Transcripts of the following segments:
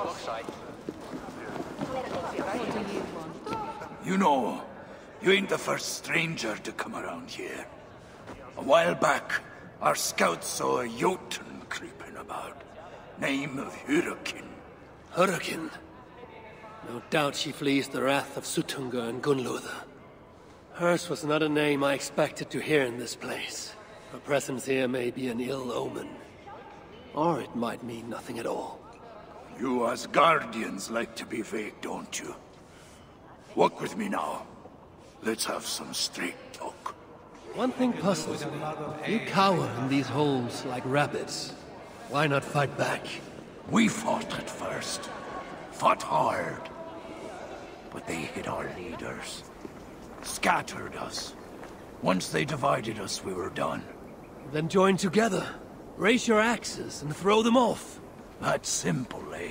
You know, you ain't the first stranger to come around here. A while back, our scouts saw a Jotun creeping about. Name of Hurricane. Hurricane? No doubt she flees the wrath of Suttungr and Gunnlóðr. Hers was not a name I expected to hear in this place. Her presence here may be an ill omen. Or it might mean nothing at all. You Asgardians like to be vague, don't you? Walk with me now. Let's have some straight talk. One thing puzzles me. You cower in these holes like rabbits. Why not fight back? We fought at first. Fought hard. But they hit our leaders. Scattered us. Once they divided us, we were done. Then join together. Raise your axes and throw them off. That's simple, eh?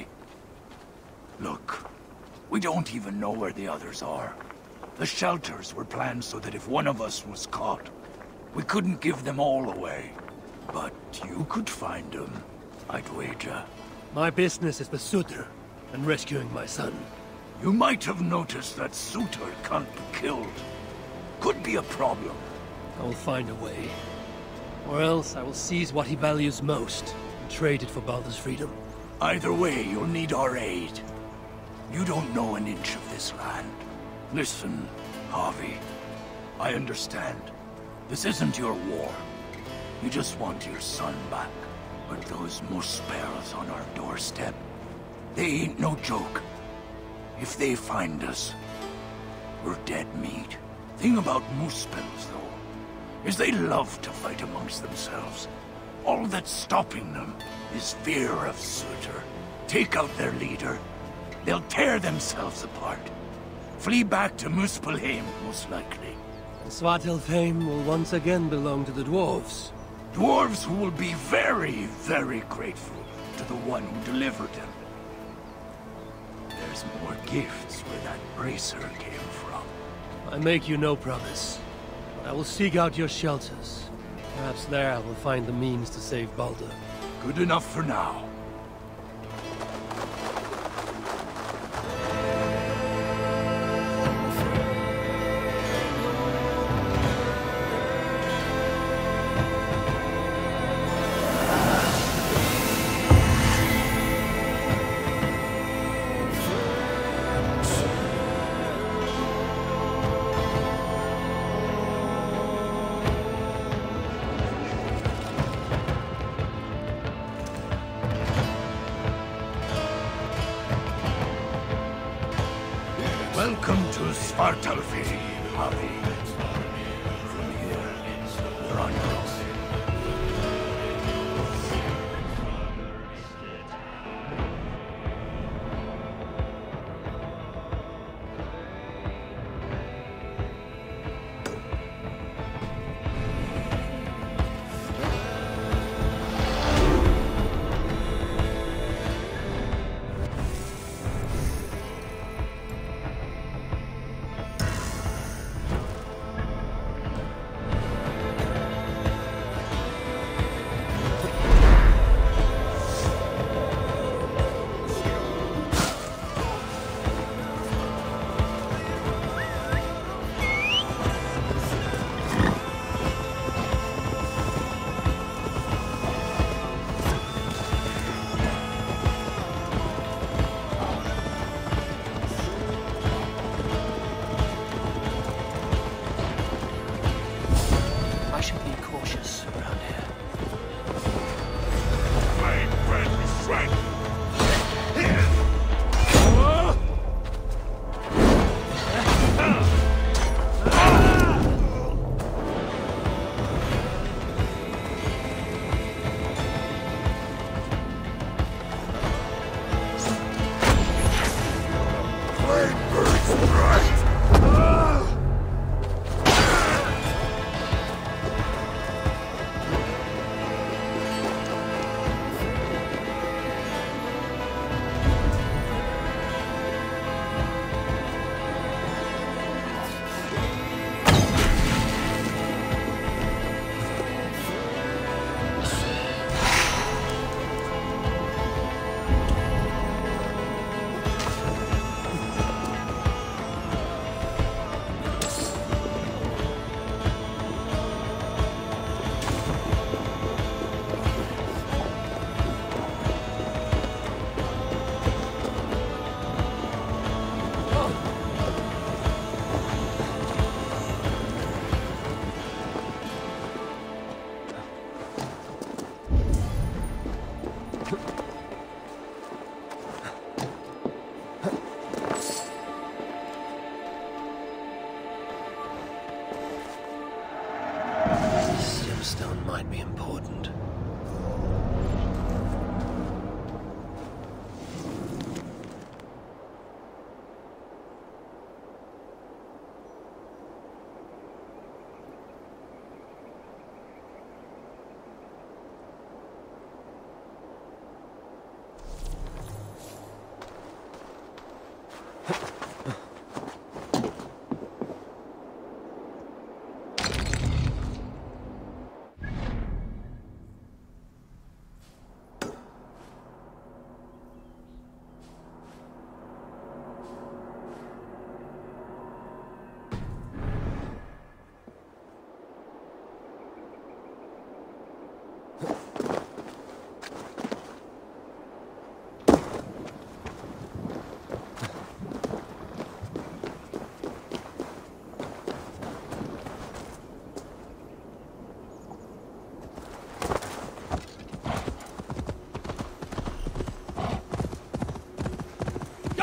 Look, we don't even know where the others are. The shelters were planned so that if one of us was caught, we couldn't give them all away. But you could find them, I'd wager. My business is with Surtr and rescuing my son. You might have noticed that Surtr can't be killed. Could be a problem. I will find a way. Or else I will seize what he values most and trade it for Baldur's freedom. Either way, you'll need our aid. You don't know an inch of this land. Listen, Harvey. I understand. This isn't your war. You just want your son back. But those Muspells on our doorstep, they ain't no joke. If they find us, we're dead meat. Thing about Muspells, though, is they love to fight amongst themselves. All that's stopping them is fear of Surtr. Take out their leader, they'll tear themselves apart. Flee back to Muspelheim, most likely. And Svartalfheim will once again belong to the dwarves. Dwarves who will be very, very grateful to the one who delivered them. There's more gifts where that bracer came from. I make you no promise, but I will seek out your shelters. Perhaps there I will find the means to save Baldur. Good enough for now. Welcome to Svartalfheim, Harvey. From here, you're on your own.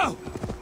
Go!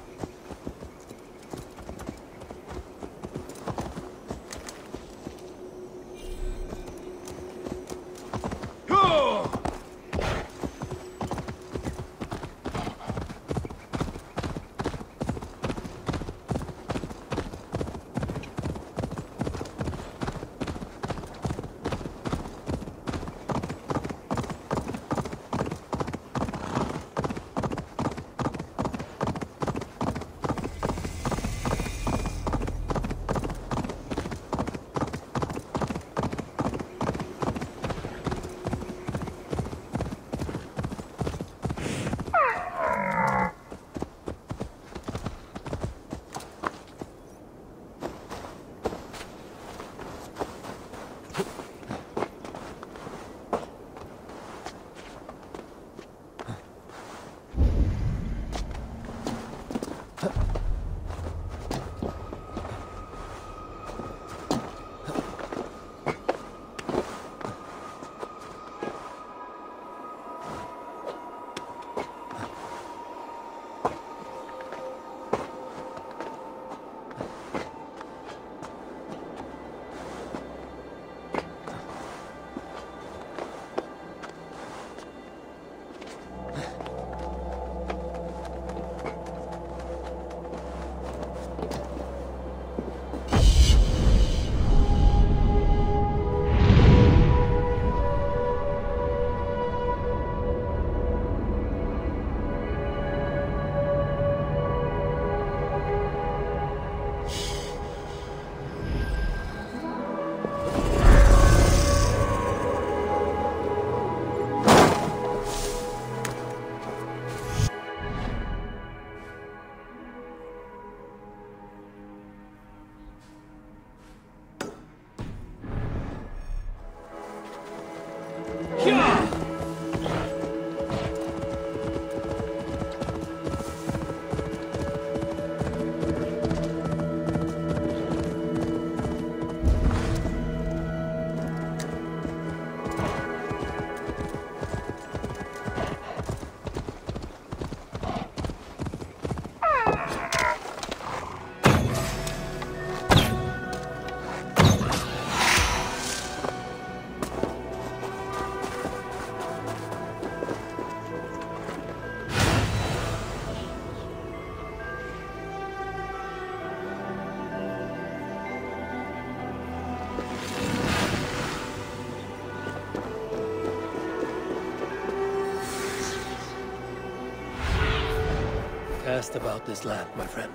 Cast about this land, my friend.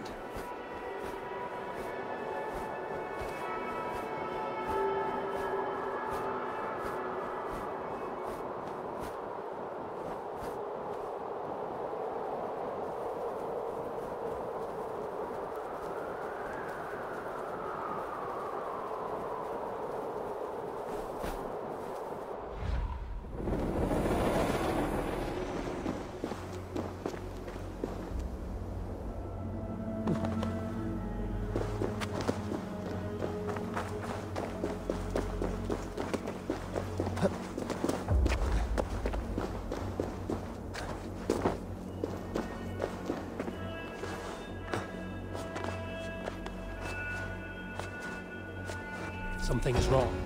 Something is wrong.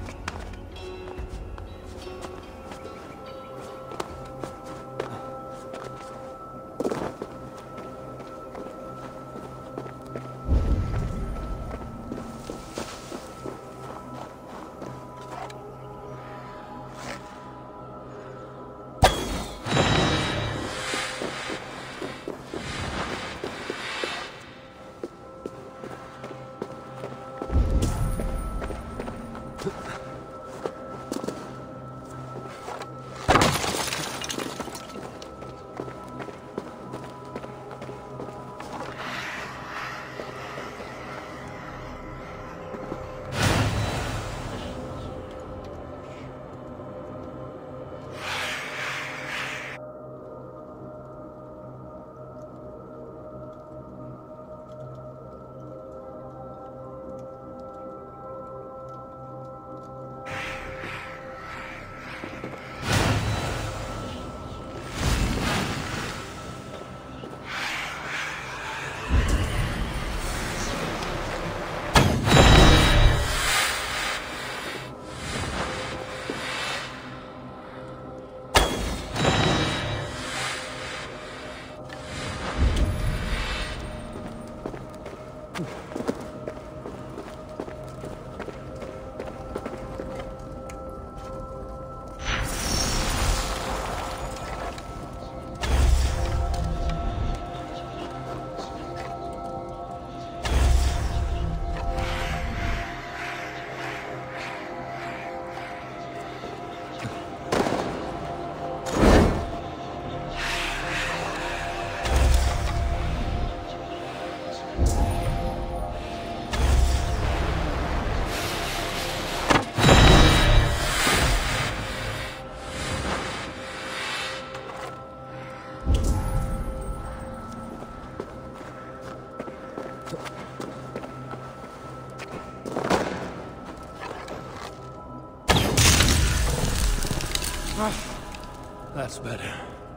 That's better.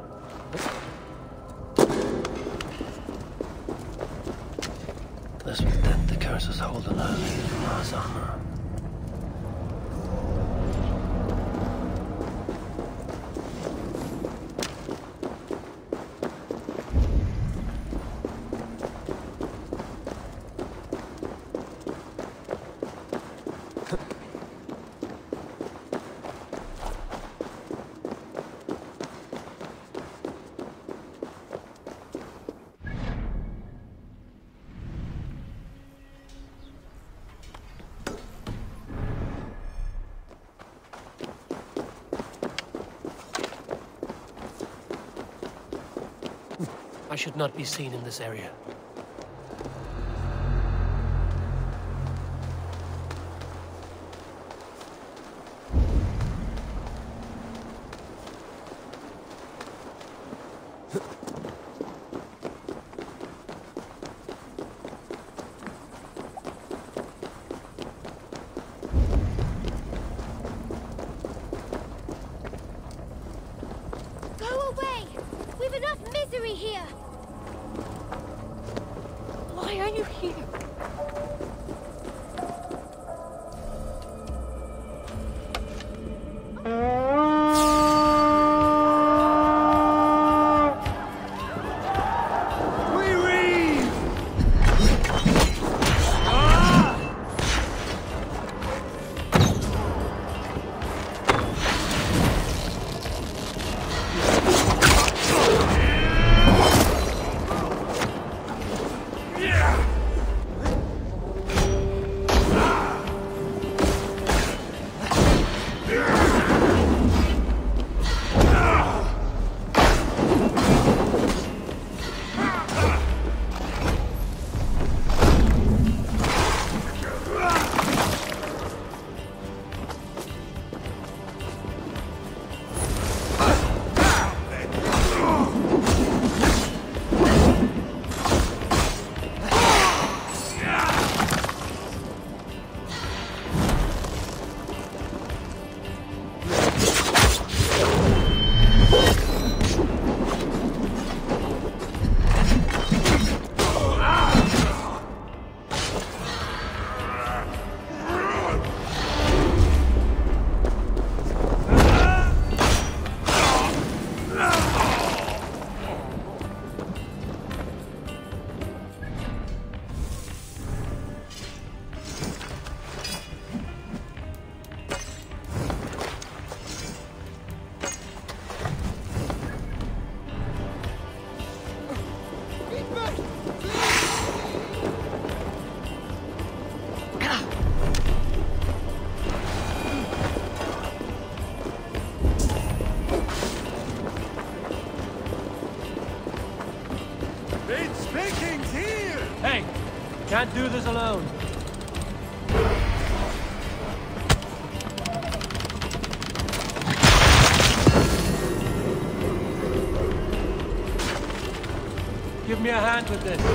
This will dent the curse's hold on our lead from Mars armor. I should not be seen in this area. Go away! We've enough misery here! Why are you here? Hey! Can't do this alone. Give me a hand with this.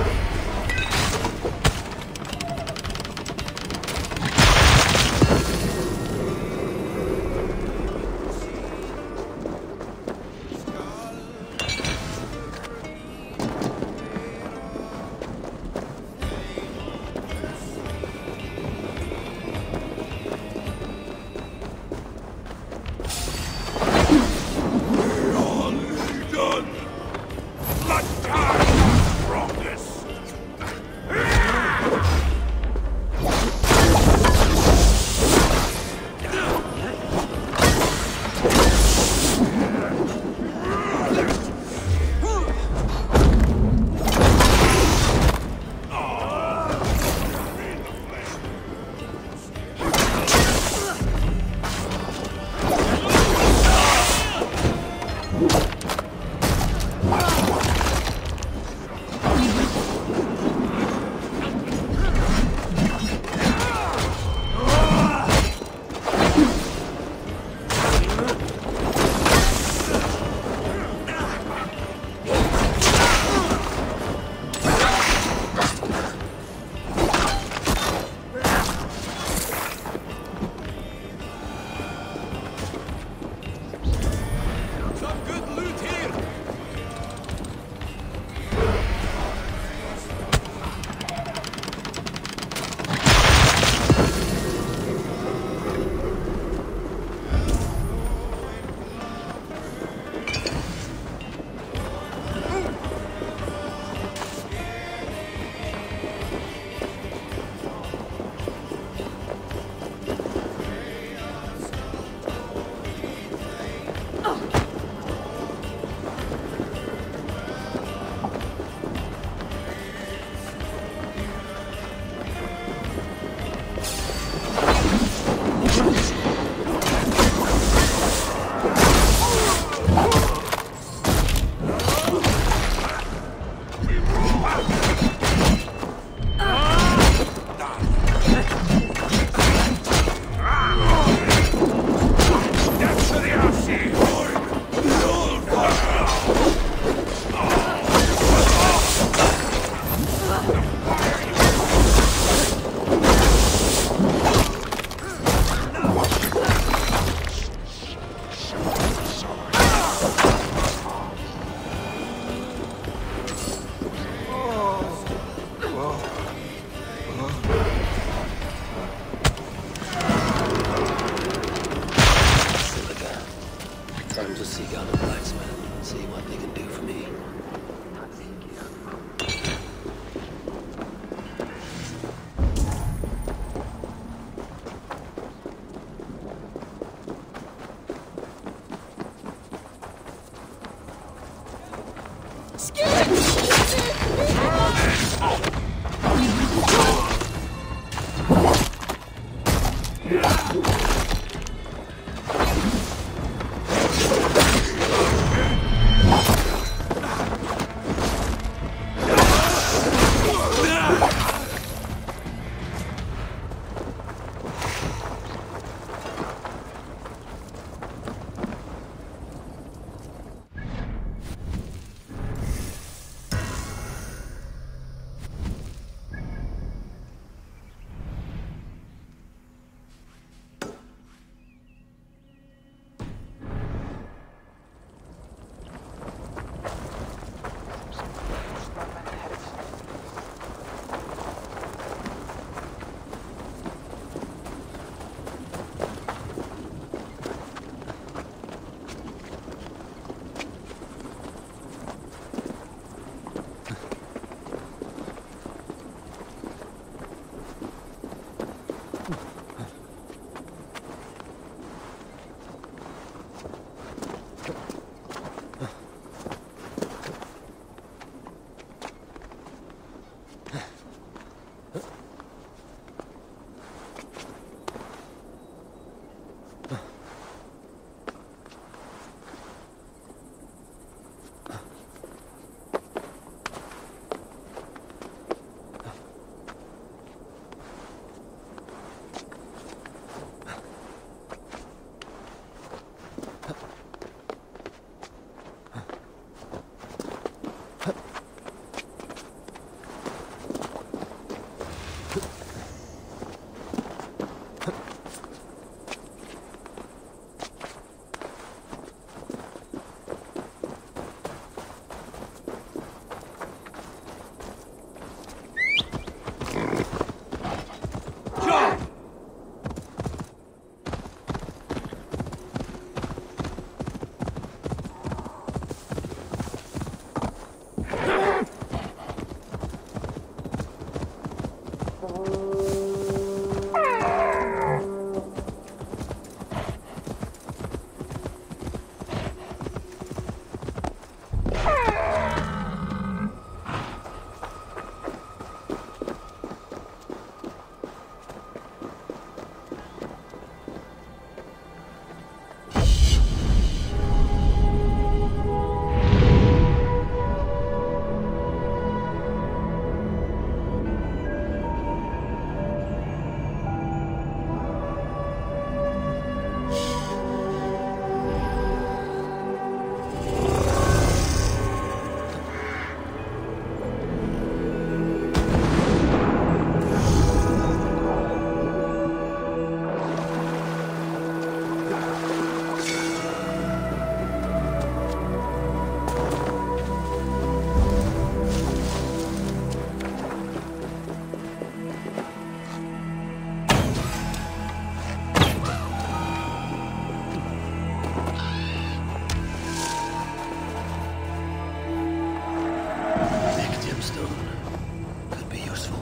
gemstone could be useful.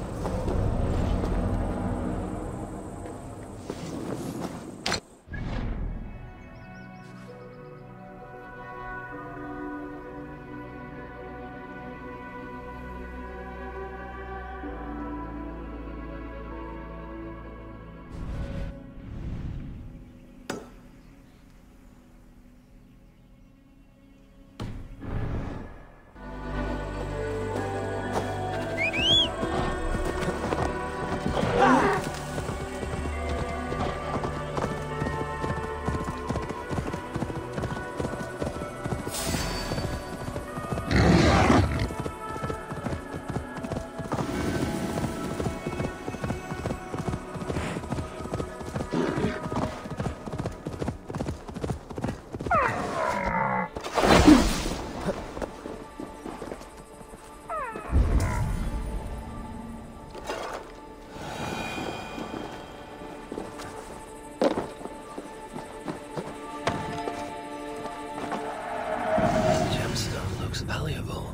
Valuable.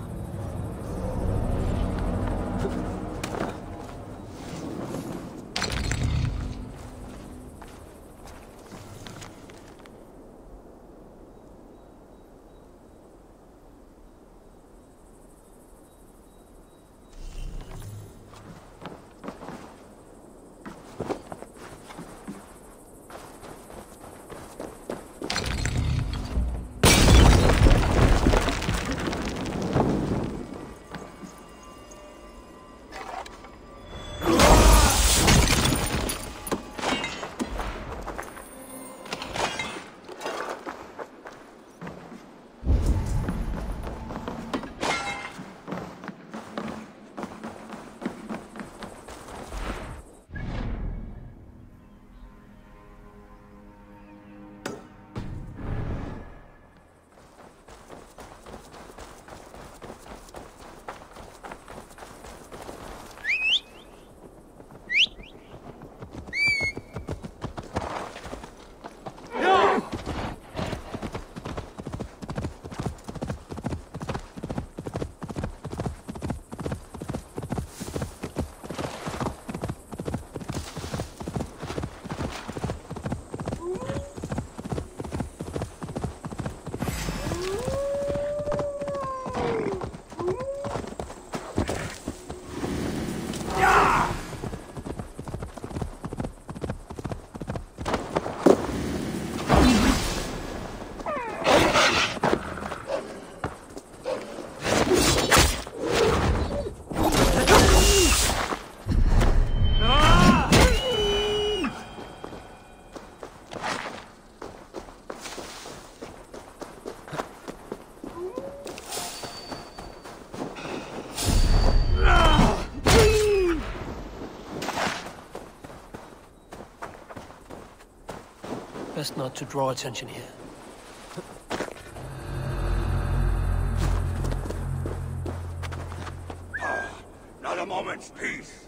Best not to draw attention here. Not a moment's peace.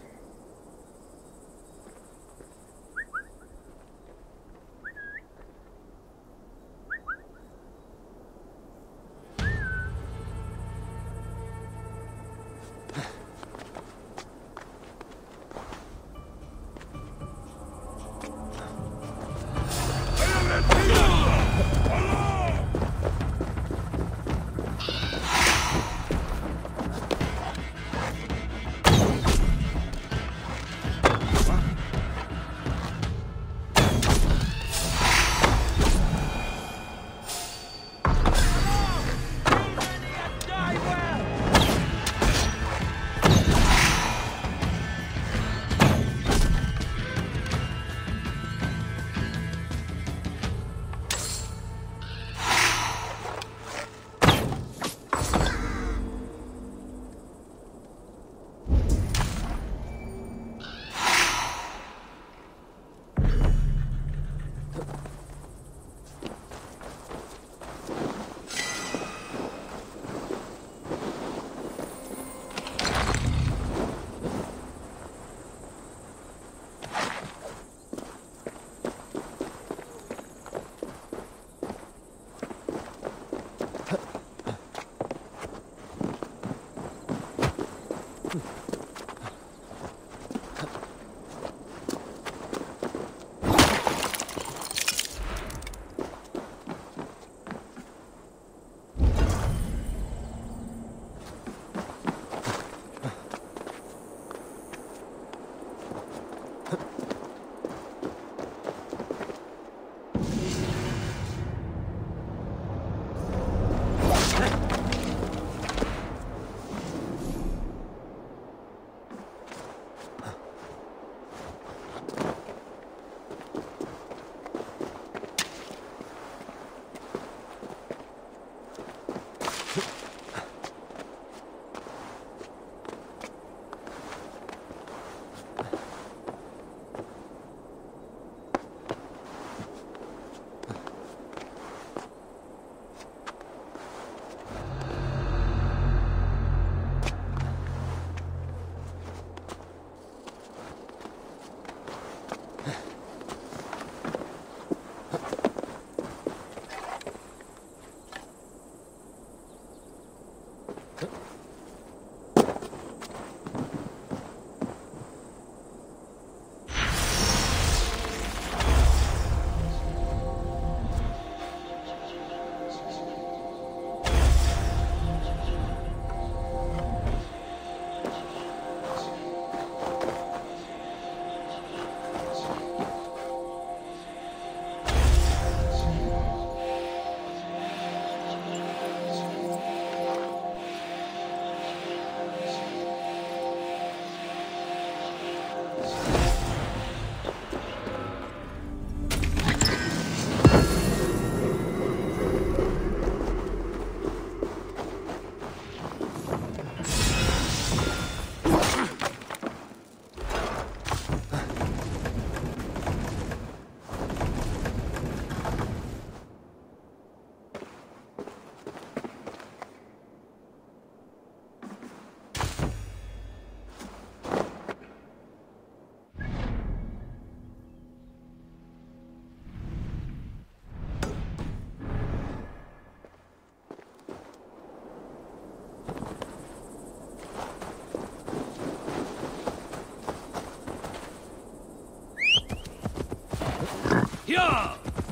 Yeah!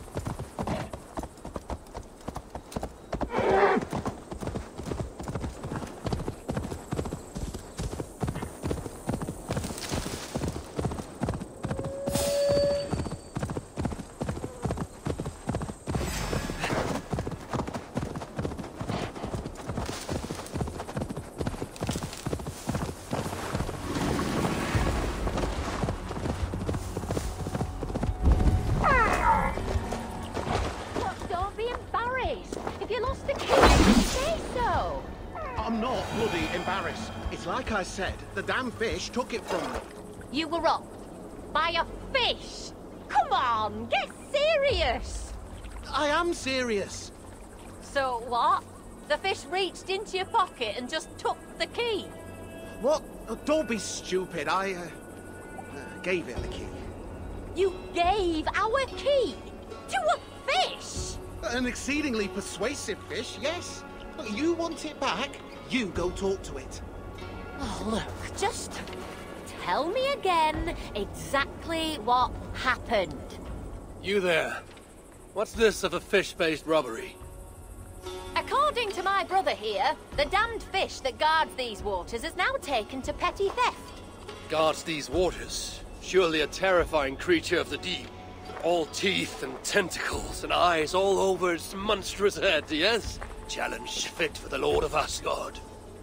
Like I said, the damn fish took it from me. You were wrong. By a fish! Come on, get serious! I am serious. So what? The fish reached into your pocket and just took the key? What? Oh, don't be stupid. I gave it the key. You gave our key? To a fish? An exceedingly persuasive fish, yes. You want it back? You go talk to it. Oh, look, just tell me again exactly what happened. You there. What's this of a fish-based robbery? According to my brother here, the damned fish that guards these waters is now taken to petty theft. Guards these waters? Surely a terrifying creature of the deep. All teeth and tentacles and eyes all over its monstrous head, yes? Challenge fit for the Lord of Asgard.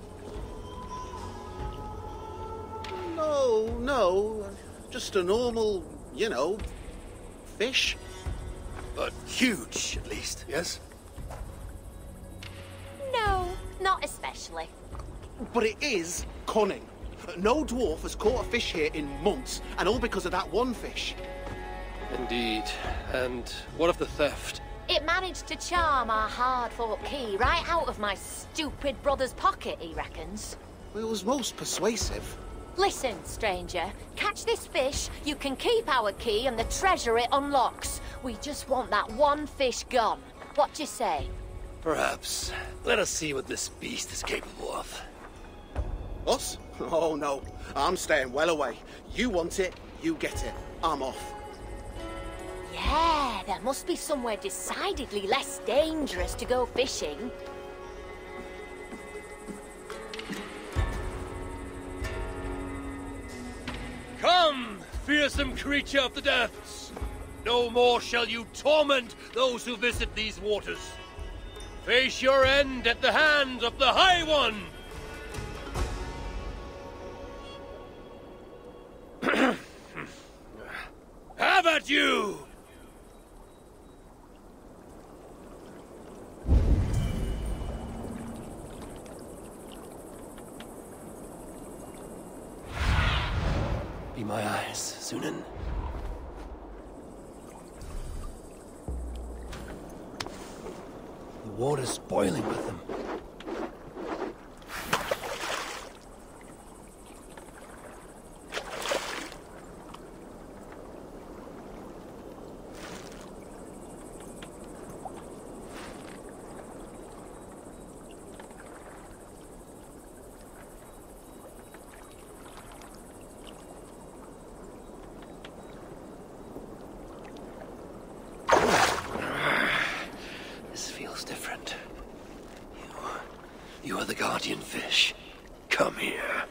No, just a normal, fish. But huge, at least, yes? No, not especially. But it is cunning. No dwarf has caught a fish here in months, and all because of that one fish. Indeed. And what of the theft? It managed to charm our hard-fought key right out of my stupid brother's pocket, he reckons. It was most persuasive. Listen, stranger. Catch this fish, you can keep our key and the treasure it unlocks. We just want that one fish gone. What do you say? Perhaps. Let us see what this beast is capable of. Us? Oh, no. I'm staying well away. You want it, you get it. I'm off. Yeah, there must be somewhere decidedly less dangerous to go fishing. Come, fearsome creature of the depths! No more shall you torment those who visit these waters. Face your end at the hands of the High One! Have at you! Be my eyes, Sunan. The water's boiling with them. Different. You are the guardian fish. Come here.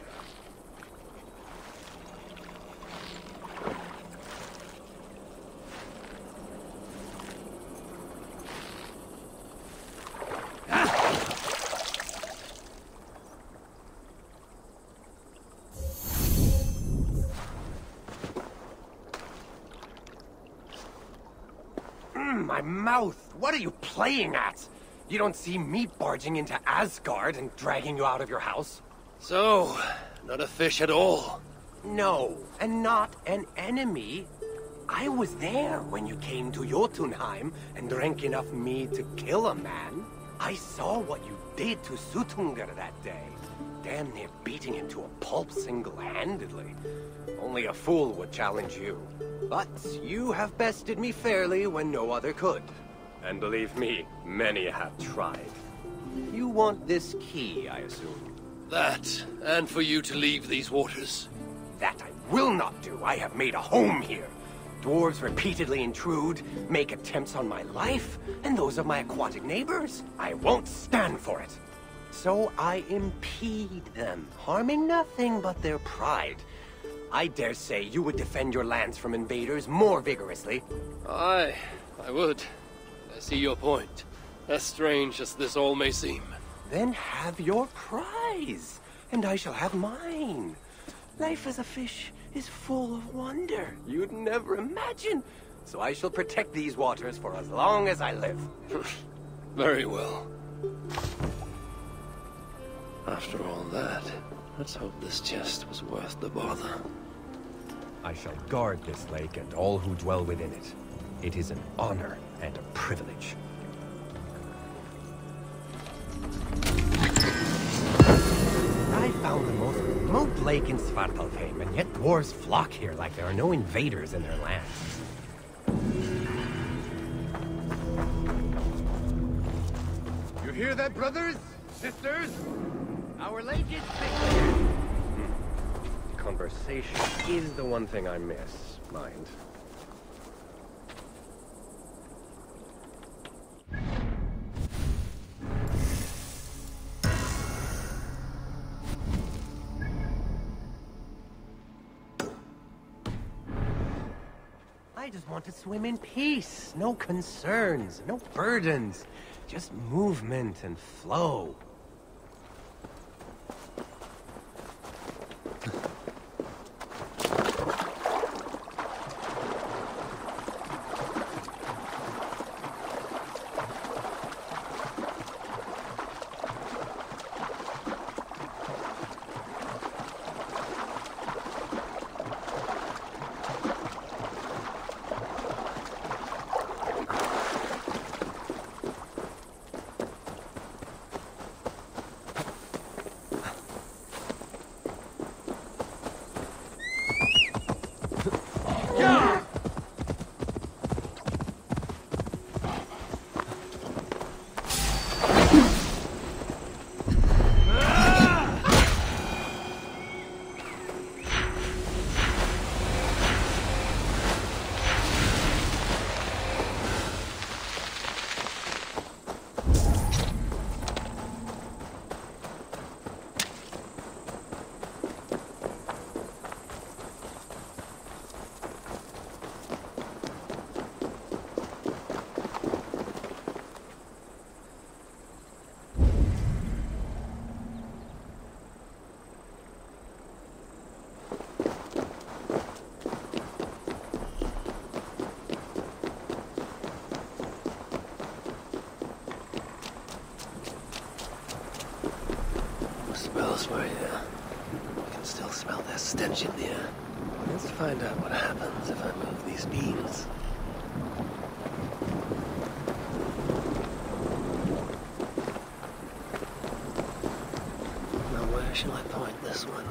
My mouth! What are you playing at? You don't see me barging into Asgard and dragging you out of your house? So, not a fish at all. No, and not an enemy. I was there when you came to Jotunheim and drank enough mead to kill a man. I saw what you did to Suttungr that day. Damn near beating him to a pulp single-handedly. Only a fool would challenge you. But you have bested me fairly when no other could. And believe me, many have tried. You want this key, I assume? That, and for you to leave these waters. That I will not do. I have made a home here. Dwarves repeatedly intrude, make attempts on my life, and those of my aquatic neighbors. I won't stand for it. So I impede them, harming nothing but their pride. I dare say you would defend your lands from invaders more vigorously. Aye, I would. I see your point. As strange as this all may seem. Then have your prize, and I shall have mine. Life as a fish is full of wonder you'd never imagine. So I shall protect these waters for as long as I live. Very well. After all that, let's hope this chest was worth the bother. I shall guard this lake and all who dwell within it. It is an honor and a privilege. I found the most remote lake in Svartalfheim, and yet dwarves flock here like there are no invaders in their land. You hear that, brothers? Sisters? Our lake is safe. Conversation is the one thing I miss, mind. I just want to swim in peace. No concerns, no burdens. Just movement and flow. stench in the air. Let's find out what happens if I move these beams. Now where shall I point this one?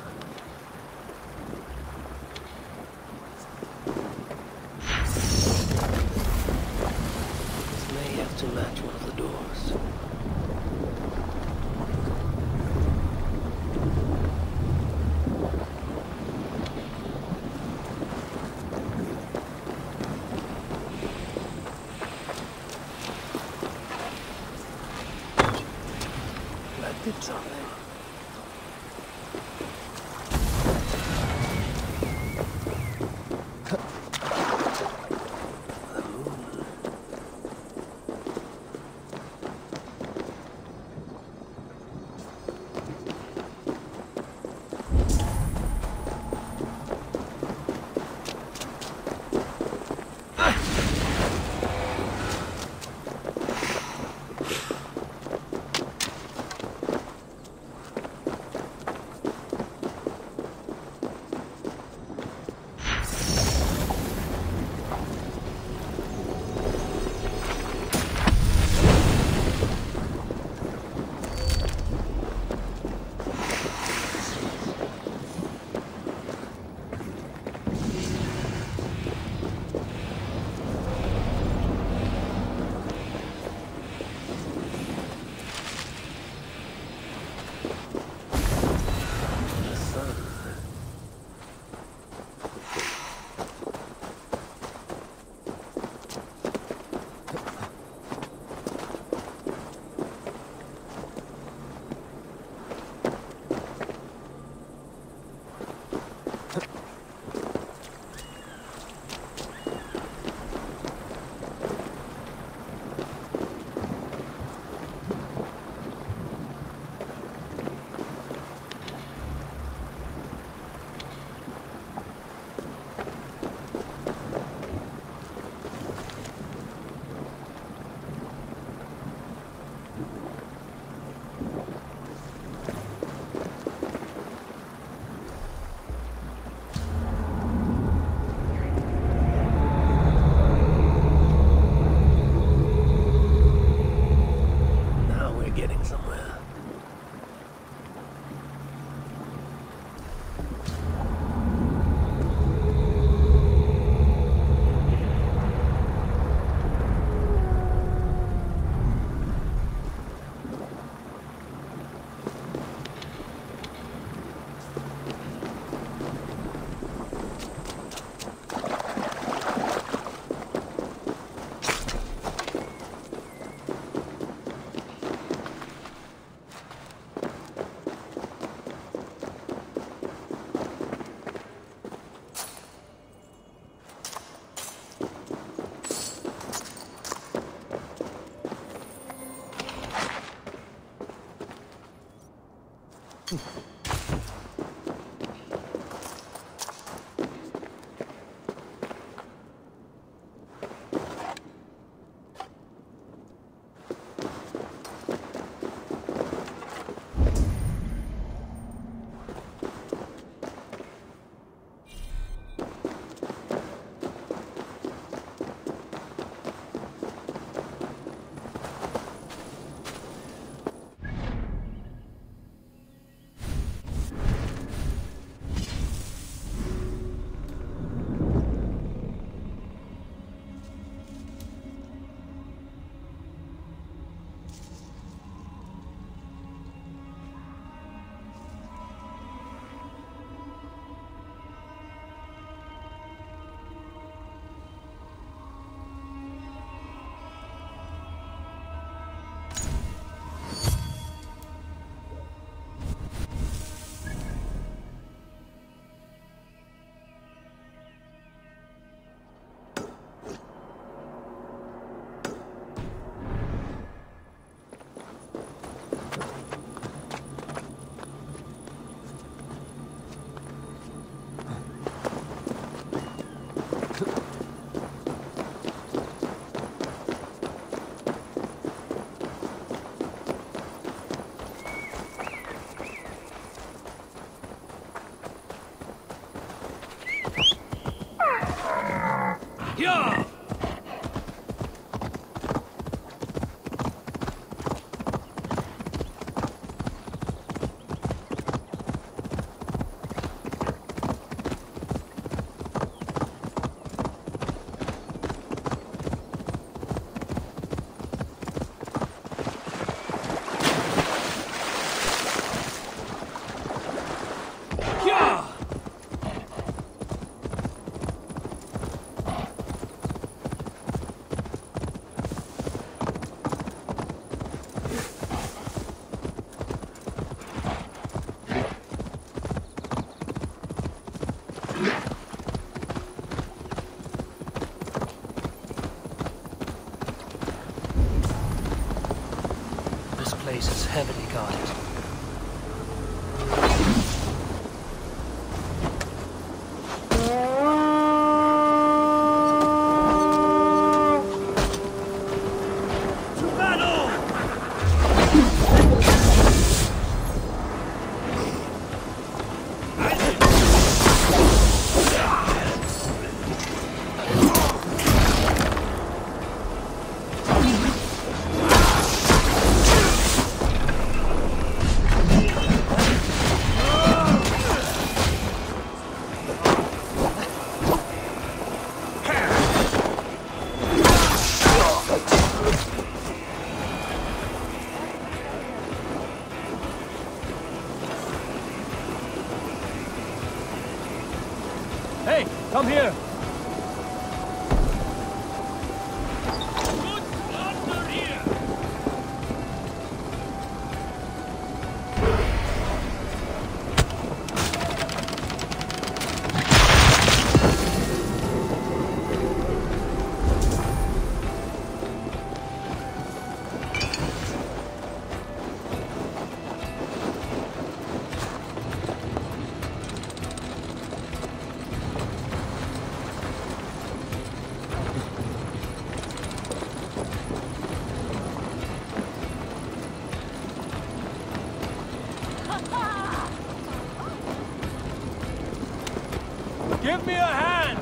This may have to match one of the doors. That did something. place is heavily guarded. Hey, come here! Give me a hand!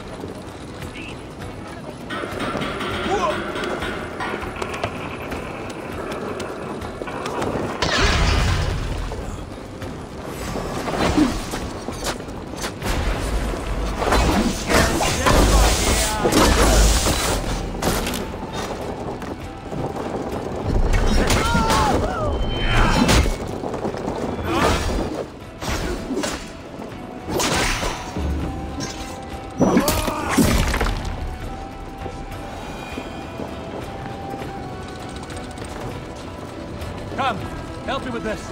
Come, help me with this.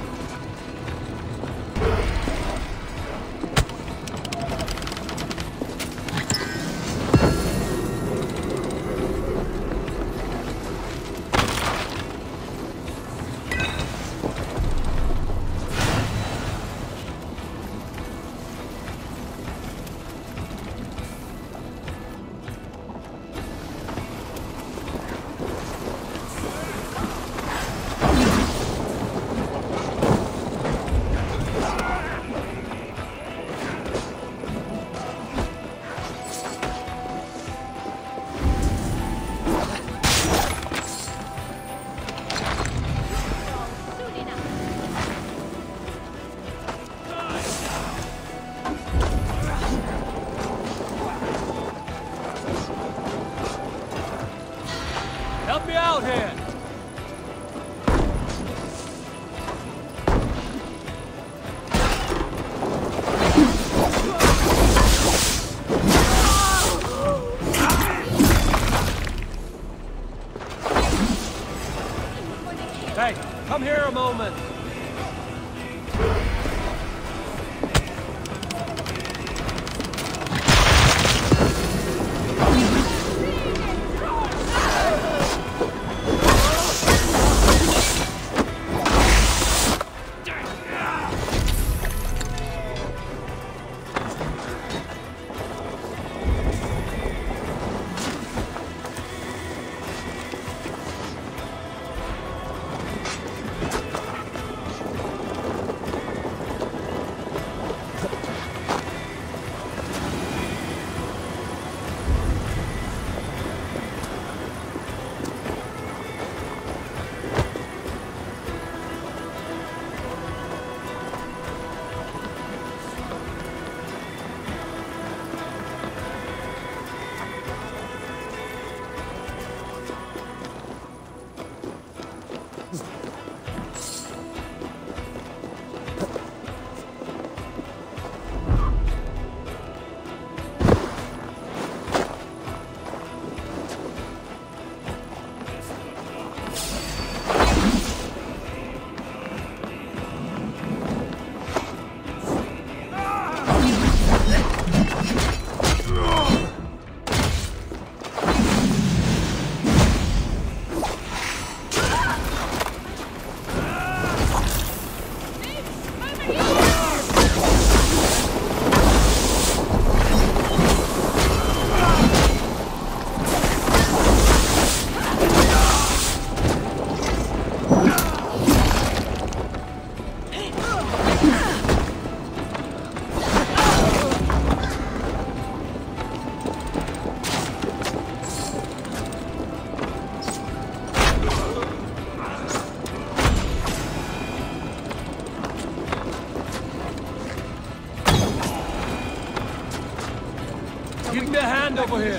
Help me out here! Hey, come here a moment! Give me a hand over here.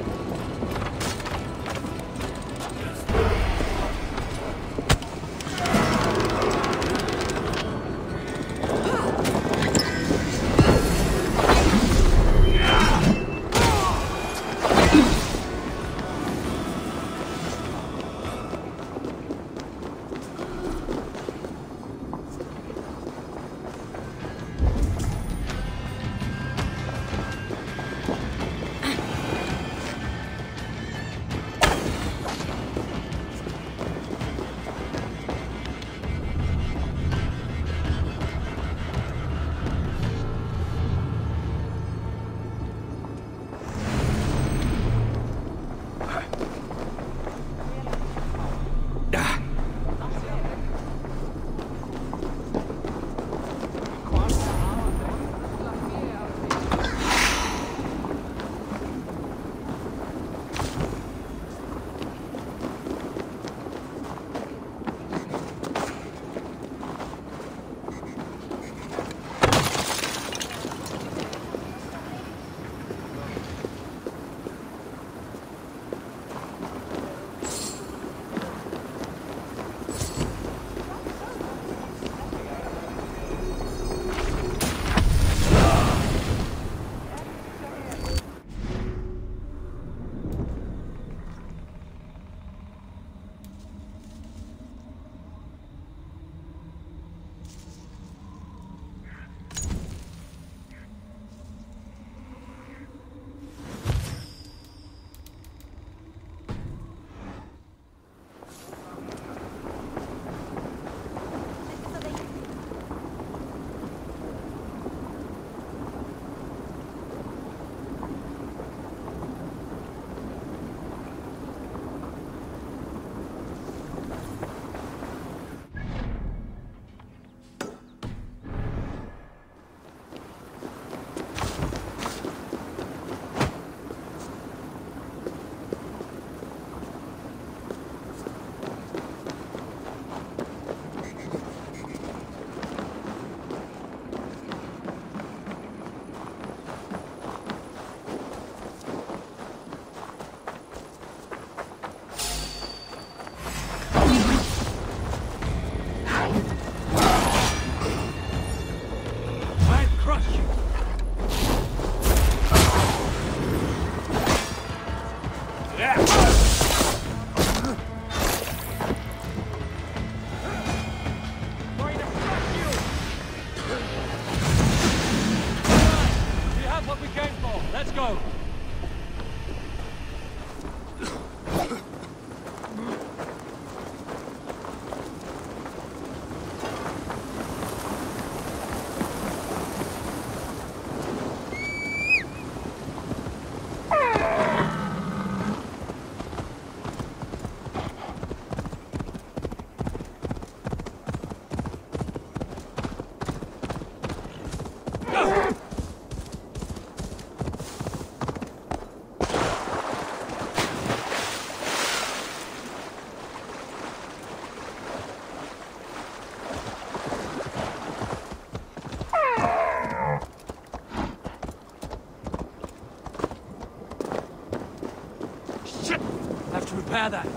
Repair that.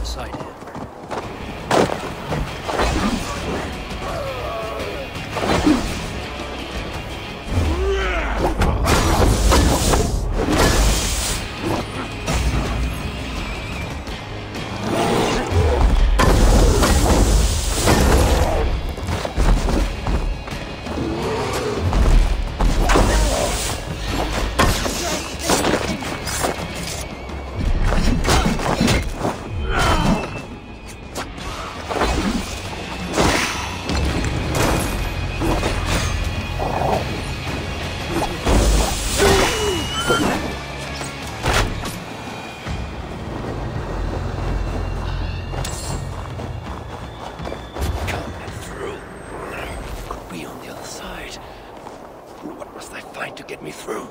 side here. To get me through.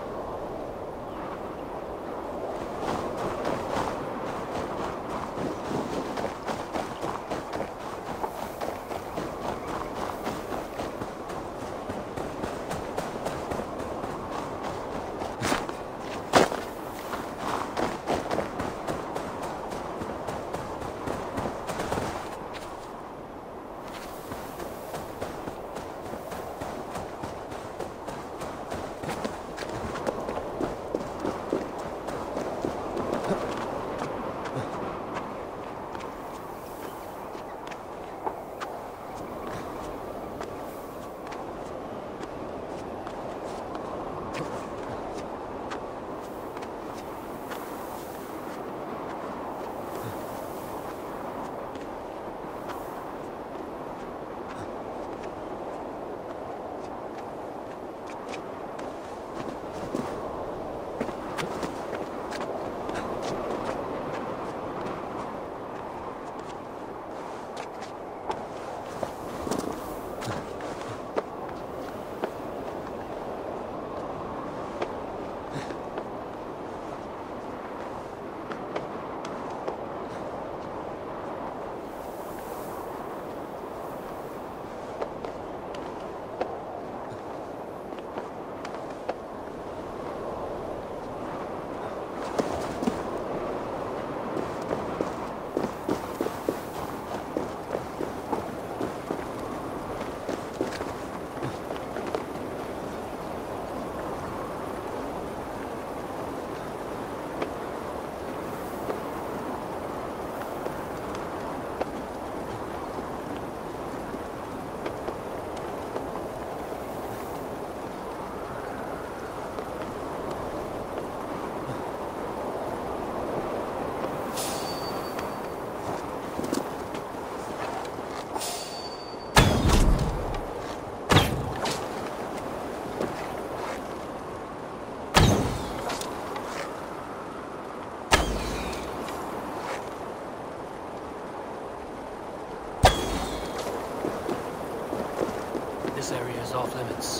This area is off limits.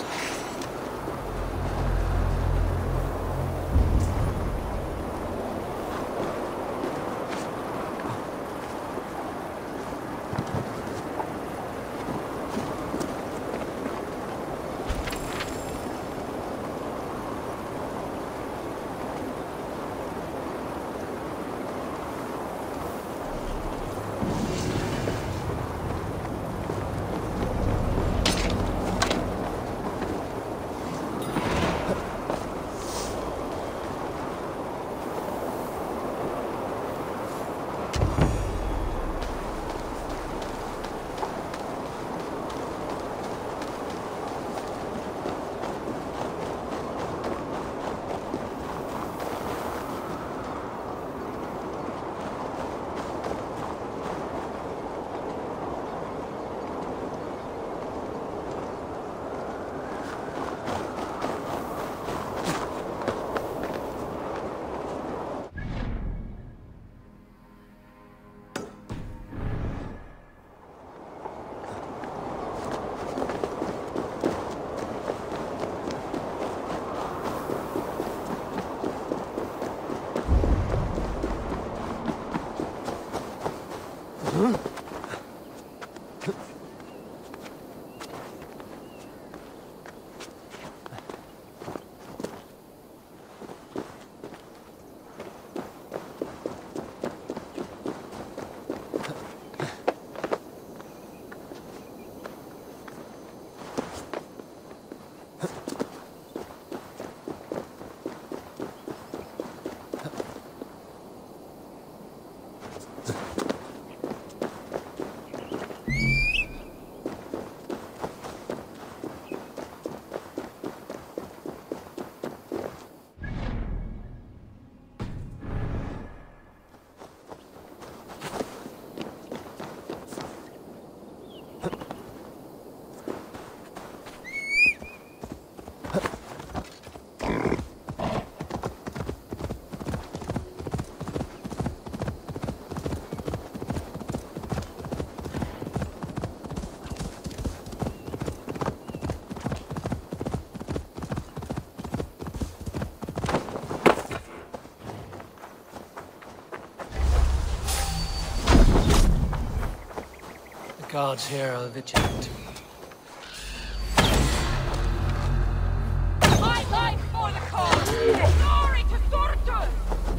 gods here are vigilant. My life for the cause! Glory to Surtur!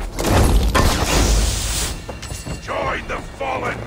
Join the fallen!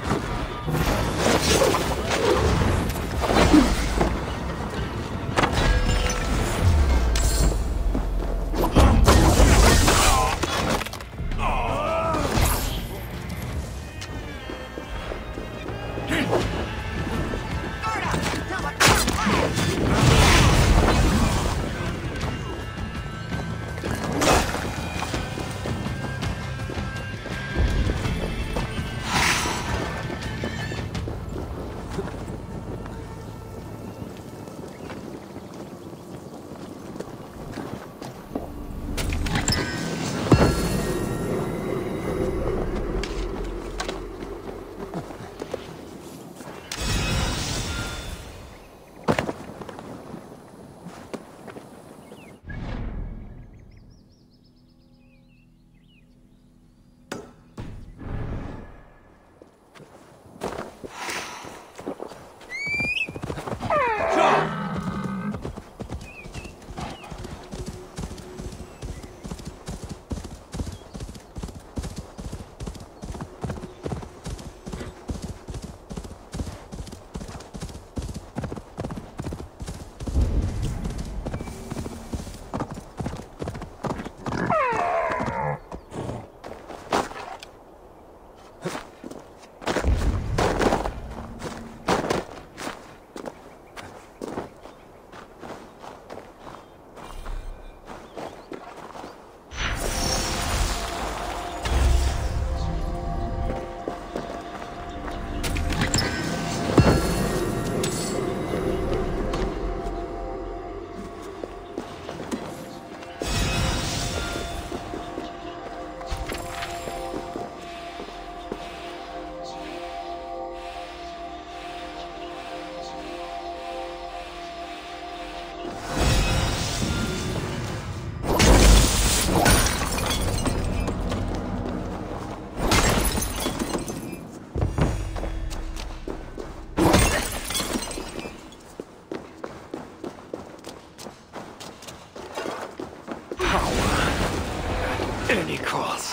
Any cost.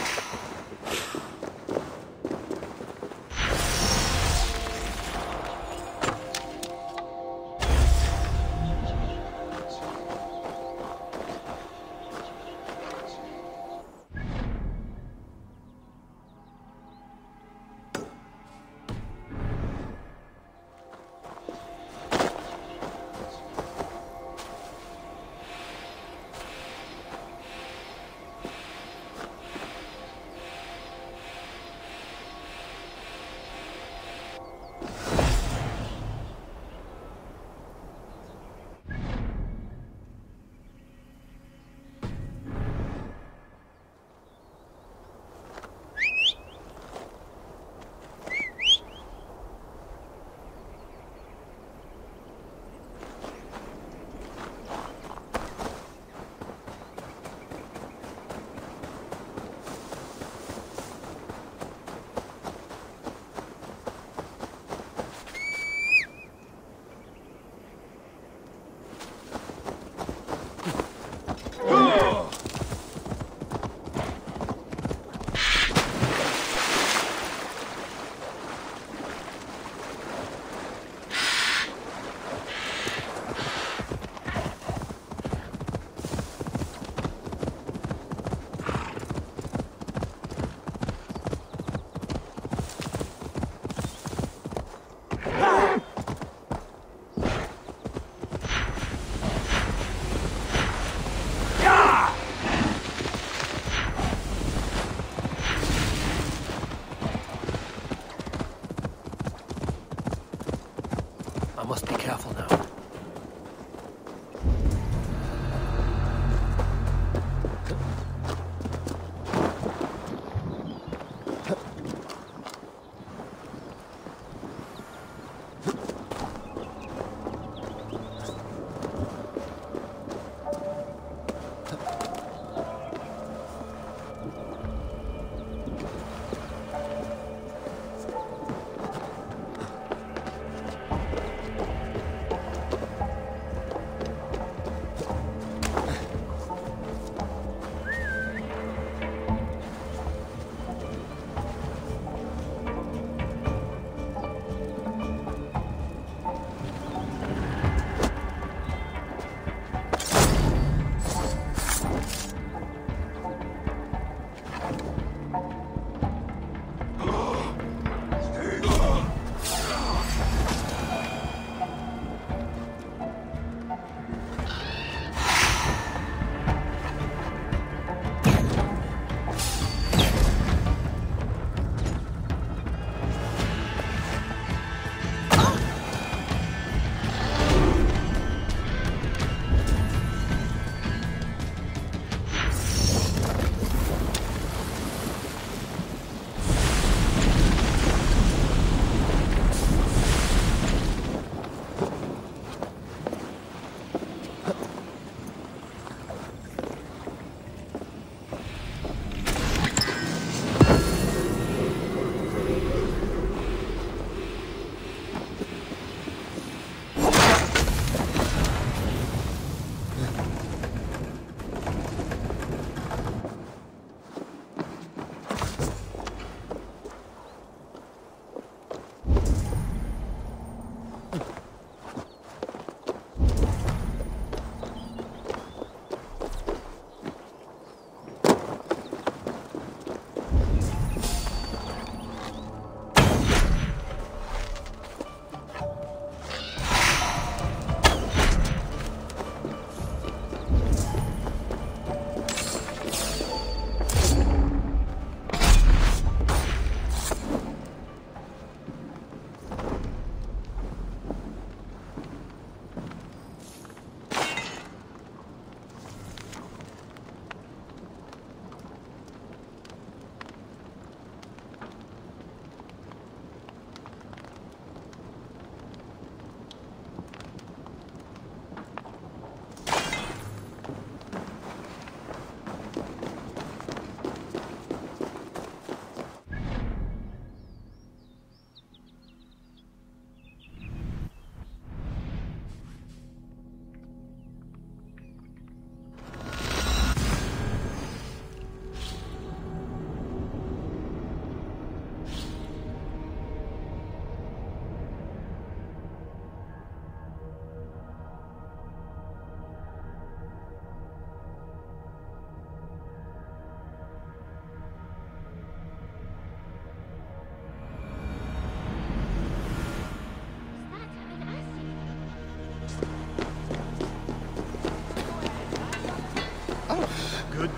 I must be careful now.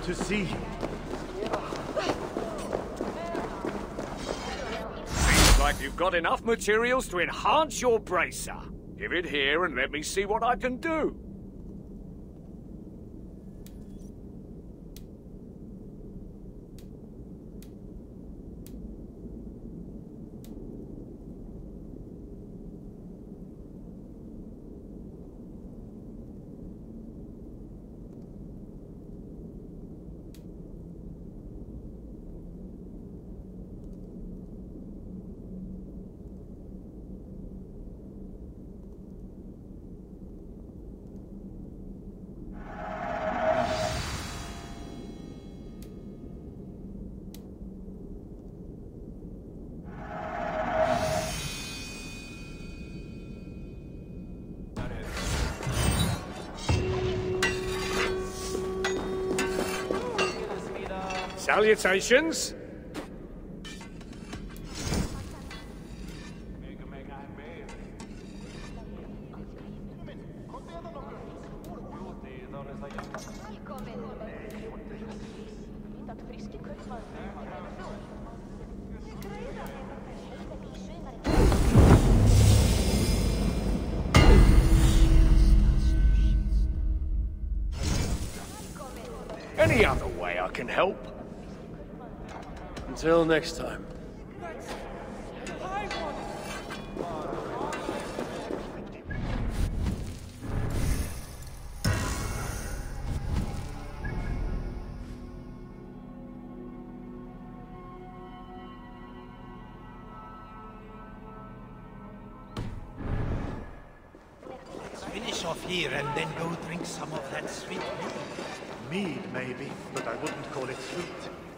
to see. Seems like you've got enough materials to enhance your bracer. Give it here and let me see what I can do. Salutations! Any other way I can help? Until next time. Let's finish off here and then go drink some of that sweet mead. Mead, maybe, but I wouldn't call it sweet.